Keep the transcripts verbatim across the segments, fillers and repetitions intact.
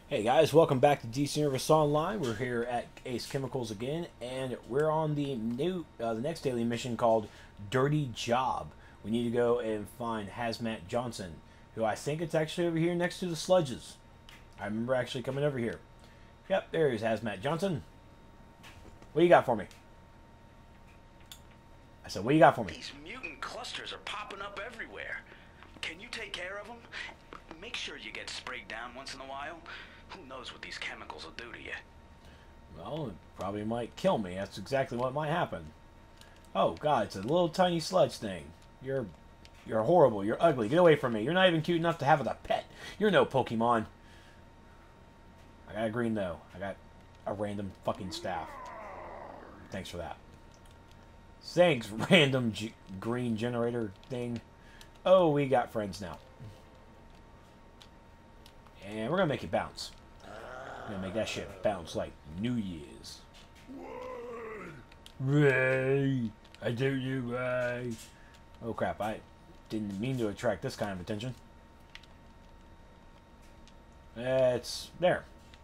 Hey guys, welcome back to D C Universe Online. We're here at Ace Chemicals again, and we're on the new, uh, the next daily mission called Dirty Job. We need to go and find Hazmat Johnson, who I think it's actually over here next to the sludges. I remember actually coming over here. Yep, there is Hazmat Johnson. What you got for me? I said, what you got for me? These mutant clusters are popping up everywhere. Can you take care of them? Make sure you get sprayed down once in a while. Who knows what these chemicals will do to you? Well, it probably might kill me. That's exactly what might happen. Oh god, it's a little tiny sludge thing. You're you're horrible. You're ugly. Get away from me. You're not even cute enough to have as a pet. You're no Pokemon. I got a green though. I got a random fucking staff. Thanks for that. Thanks, random G green generator thing. Oh, we got friends now. And we're gonna make it bounce. We're gonna make that shit bounce like New Year's. Ray! I do you, Ray! Oh crap, I didn't mean to attract this kind of attention. It's there.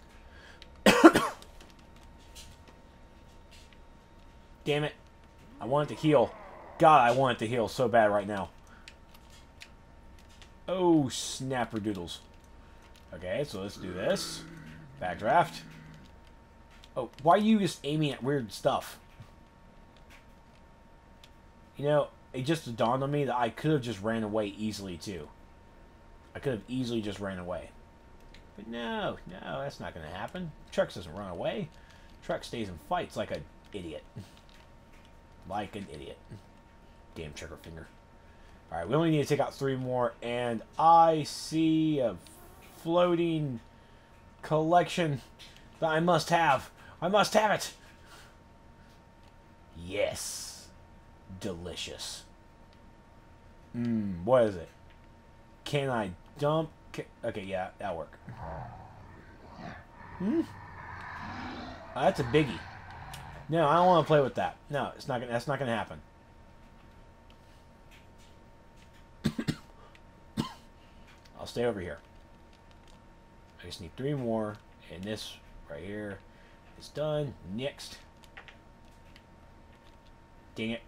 Damn it. I want it to heal. God, I want it to heal so bad right now. Oh, snapper doodles. Okay, so let's do this. Backdraft. Oh, why are you just aiming at weird stuff? You know, it just dawned on me that I could have just ran away easily, too. I could have easily just ran away. But no, no, that's not going to happen. Trucks doesn't run away. Truck stays and fights like an idiot. Like an idiot. Damn trigger finger. Alright, we only need to take out three more, and I see a floating collection that I must have. I must have it. Yes. Delicious. Mmm, what is it? Can I dump? Can, okay, yeah, that'll work. Hmm? Oh, that's a biggie. No, I don't want to play with that. No, it's not gonna, that's not going to happen. I'll stay over here. I just need three more, and this right here is done. Next. Dang it.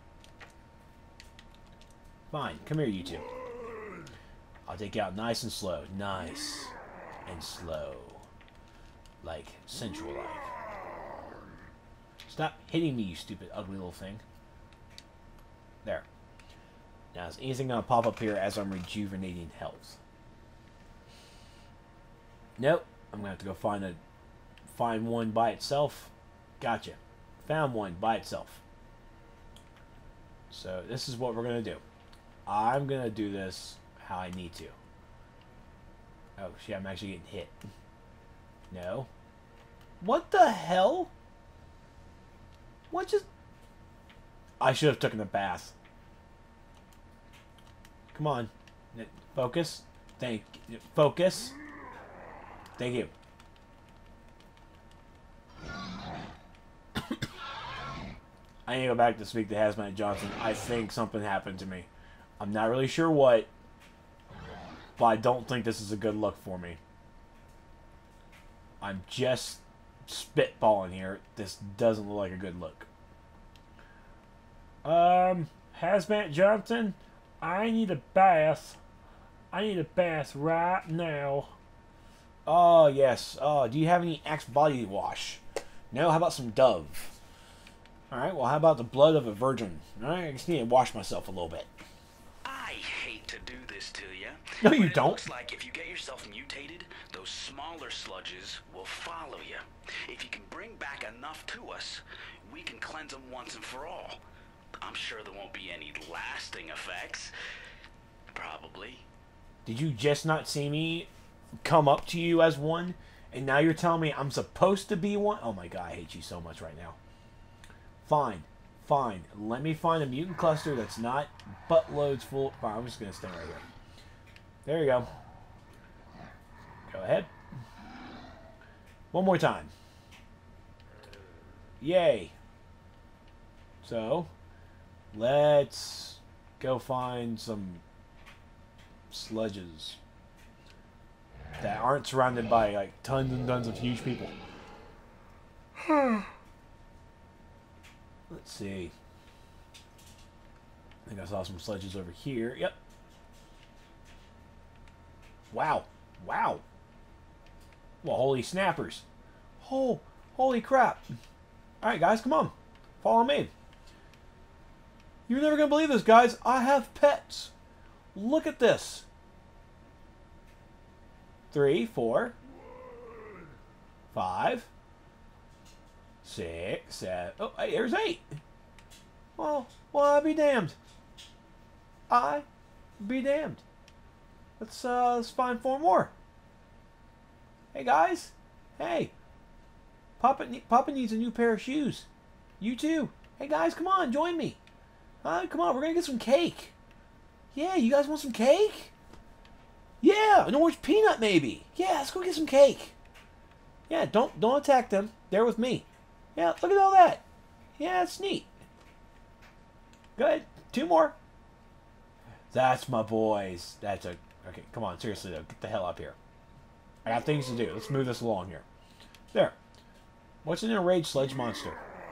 Fine, come here, you two. I'll take you out nice and slow. Nice and slow. Like sensual like. Stop hitting me, you stupid, ugly little thing. There. Now, is anything going to pop up here as I'm rejuvenating health? Nope. I'm going to have to go find a find one by itself. Gotcha. Found one by itself. So, this is what we're going to do. I'm going to do this how I need to. Oh, shit, I'm actually getting hit. No. What the hell? What just... I should have taken a bath. Come on. Focus. Thank you. Focus. Thank you. I need to go back to speak to Hazmat Johnson. I think something happened to me. I'm not really sure what, but I don't think this is a good look for me. I'm just spitballing here. This doesn't look like a good look. Um, Hazmat Johnson, I need a bath. I need a bath right now. Oh, yes. Oh, do you have any Axe body wash? No? How about some Dove? Alright, well, how about the blood of a virgin? Alright, I just need to wash myself a little bit. I hate to do this to you. No, you but it don't. looks like if you get yourself mutated, those smaller sludges will follow you. If you can bring back enough to us, we can cleanse them once and for all. I'm sure there won't be any lasting effects. Probably. Did you just not see me come up to you as one, and now you're telling me I'm supposed to be one? Oh my god, I hate you so much right now. Fine. Fine. Let me find a mutant cluster that's not buttloads full. Fine, I'm just going to stay right here. There you go. Go ahead. One more time. Yay. So, let's go find some sludges. that aren't surrounded by like tons and tons of huge people. Let's see. I think I saw some sledges over here. Yep. Wow. Wow. Well, holy snappers. Oh, holy crap. Alright, guys, come on. Follow me. You're never going to believe this, guys. I have pets. Look at this. Three, four, five, six, seven. Oh, hey, there's eight. Well, well, I be damned. I be damned. Let's uh, let's find four more. Hey guys, hey. Papa, Papa needs a new pair of shoes. You too. Hey guys, come on, join me. Uh, come on, we're gonna get some cake. Yeah, you guys want some cake? Yeah, an orange peanut maybe. Yeah, let's go get some cake. Yeah, don't don't attack them. They're with me. Yeah, look at all that. Yeah, it's neat. Good. Two more. That's my boys. That's a okay. Come on, seriously though, get the hell up here. I got things to do. Let's move this along here. There. What's an enraged sledge monster?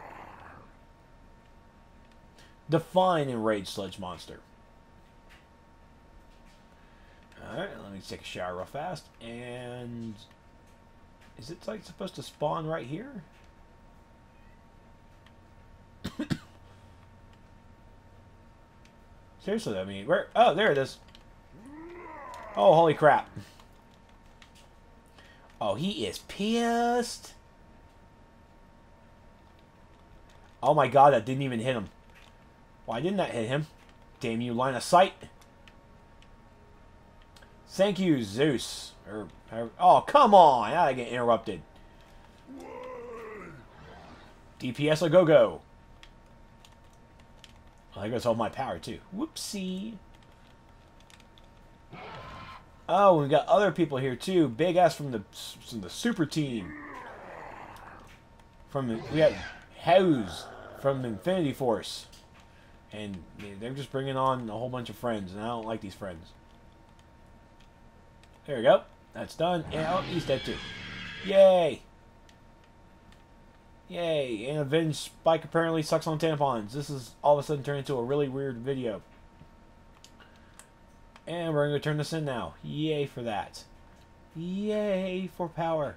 Define enraged sledge monster. Alright, let me take a shower real fast. And is it like supposed to spawn right here? Seriously, I mean, where? Oh, there it is. Oh, holy crap. Oh, he is pissed. Oh my god, that didn't even hit him. Why didn't that hit him? Damn you, line of sight. Thank you, Zeus. Or, or oh, come on. I get interrupted. D P S a go-go. Well, there goes all my power, too. Whoopsie. Oh, we got other people here, too. Big ass from the from the super team. From the, we got Hose from Infinity Force. And they're just bringing on a whole bunch of friends, and I don't like these friends. There we go. That's done. And, oh, he's dead, too. Yay. Yay. And Avenged Spike apparently sucks on tampons. This is all of a sudden turned into a really weird video. And we're going to turn this in now. Yay for that. Yay for power.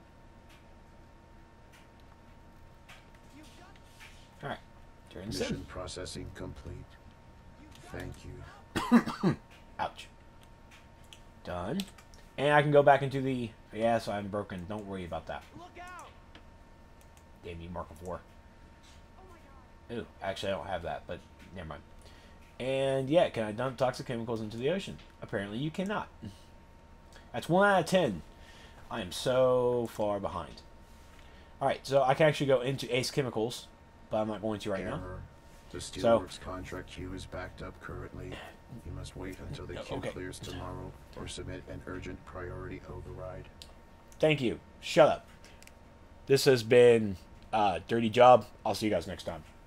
Alright. Turn this Mission in. processing complete. Thank you. Ouch. Done. And I can go back into the... Yes, I'm broken. Don't worry about that. Look out! Damn you, Mark of War. Ooh, actually I don't have that, but never mind. And yeah, can I dump toxic chemicals into the ocean? Apparently you cannot. That's one out of ten. I am so far behind. Alright, so I can actually go into Ace Chemicals, but I'm not going to right now. Error. The Steelworks So- contract queue is backed up currently. You must wait until the No, queue okay. clears tomorrow or submit an urgent priority override. Thank you. Shut up. This has been uh, Dirty Job. I'll see you guys next time.